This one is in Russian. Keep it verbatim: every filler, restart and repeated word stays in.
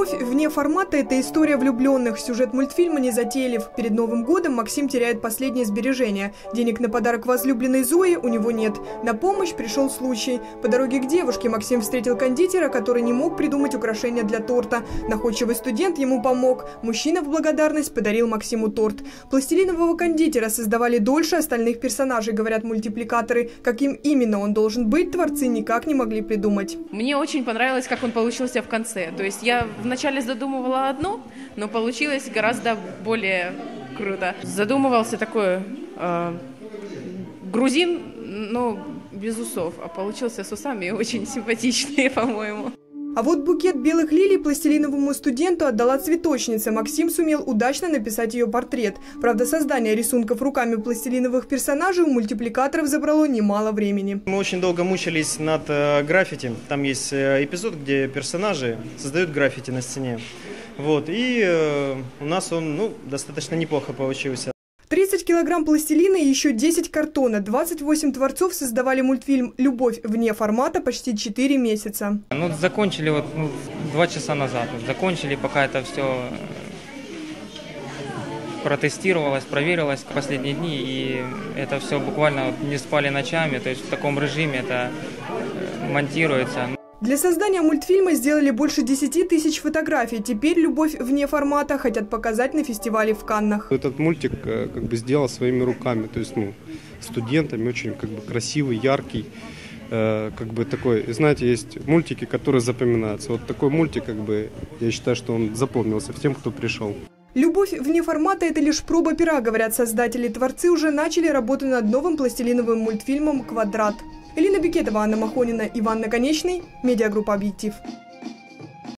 Любовь вне формата – это история влюбленных. Сюжет мультфильма незатейлив. Перед Новым годом Максим теряет последние сбережения. Денег на подарок возлюбленной Зои у него нет. На помощь пришел случай. По дороге к девушке Максим встретил кондитера, который не мог придумать украшения для торта. Находчивый студент ему помог. Мужчина в благодарность подарил Максиму торт. Пластилинового кондитера создавали дольше остальных персонажей, говорят мультипликаторы. Каким именно он должен быть, творцы никак не могли придумать. Мне очень понравилось, как он получился в конце. То есть я вначале задумывала одно, но получилось гораздо более круто. Задумывался такой э, грузин, но без усов, а получился с усами очень симпатичный, по-моему. А вот букет белых лилий пластилиновому студенту отдала цветочница. Максим сумел удачно написать ее портрет. Правда, создание рисунков руками пластилиновых персонажей у мультипликаторов забрало немало времени. Мы очень долго мучились над э, граффити. Там есть э, эпизод, где персонажи создают граффити на стене. Вот, и э, у нас он ну, достаточно неплохо получился. тридцать килограмм пластилина и еще десять картона. двадцать восемь творцов создавали мультфильм «Любовь вне формата» почти четыре месяца. Ну, закончили вот ну, два часа назад. Закончили, пока это все протестировалось, проверилось в последние дни. И это все буквально вот не спали ночами. То есть в таком режиме это монтируется. Для создания мультфильма сделали больше десяти тысяч фотографий. Теперь «Любовь вне формата» хотят показать на фестивале в Каннах. Этот мультик как бы сделал своими руками, то есть ну, студентами, очень как бы красивый, яркий. Как бы такой, знаете, есть мультики, которые запоминаются. Вот такой мультик, как бы, я считаю, что он запомнился всем, кто пришел. «Любовь вне формата» – это лишь проба пера, говорят создатели. Творцы уже начали работу над новым пластилиновым мультфильмом «Квадрат». Элина Бекетова, Анна Махонина, Иван Наконечный, медиагруппа «Объектив».